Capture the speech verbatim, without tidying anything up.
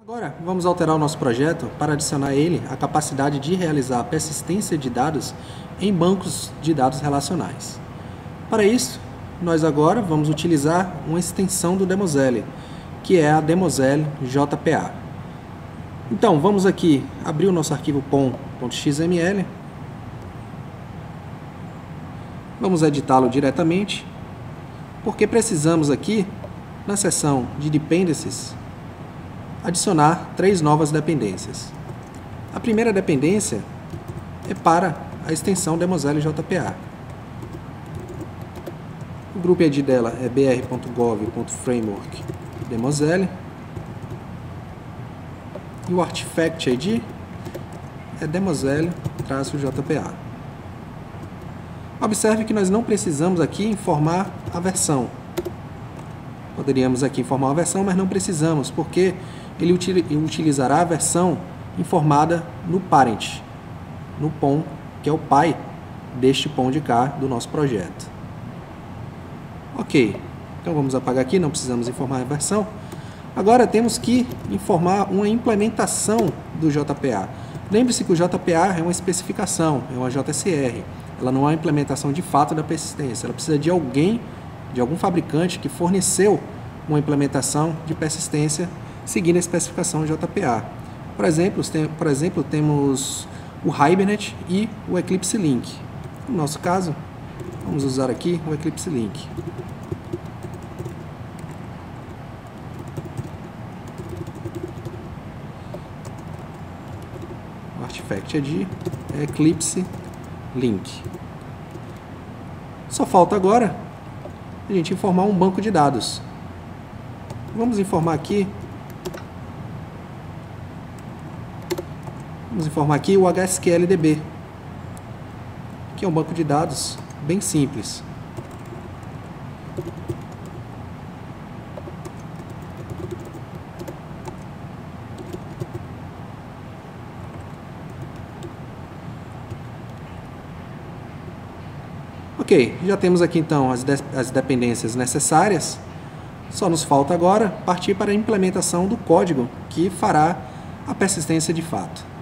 Agora, vamos alterar o nosso projeto para adicionar a ele a capacidade de realizar a persistência de dados em bancos de dados relacionais. Para isso, nós agora vamos utilizar uma extensão do Demosele, que é a Demosele J P A. Então, vamos aqui abrir o nosso arquivo pom.xml. Vamos editá-lo diretamente, porque precisamos aqui, na seção de Dependencies, adicionar três novas dependências. A primeira dependência é para a extensão Demosele J P A. O grupo I D dela é br ponto gov ponto framework Demosele. E o Artifact I D é Demosele-J P A. Observe que nós não precisamos aqui informar a versão. Poderíamos aqui informar a versão, mas não precisamos, porque ele utilizará a versão informada no parent, no pom, que é o pai deste pom de cá do nosso projeto. Ok, então vamos apagar aqui, não precisamos informar a versão. Agora temos que informar uma implementação do J P A. Lembre-se que o J P A é uma especificação, é uma J S R. Ela não é uma implementação de fato da persistência. Ela precisa de alguém, de algum fabricante que forneceu uma implementação de persistência seguindo a especificação J P A. Por exemplo, tem, por exemplo, temos o Hibernate e o Eclipse Link. No nosso caso, vamos usar aqui o Eclipse Link. O Artifact I D é Eclipse Link. Só falta agora a gente informar um banco de dados. Vamos informar aqui Vamos informar aqui o H S Q L D B, que é um banco de dados bem simples. Ok, já temos aqui então as, de as dependências necessárias. Só nos falta agora partir para a implementação do código que fará a persistência de fato.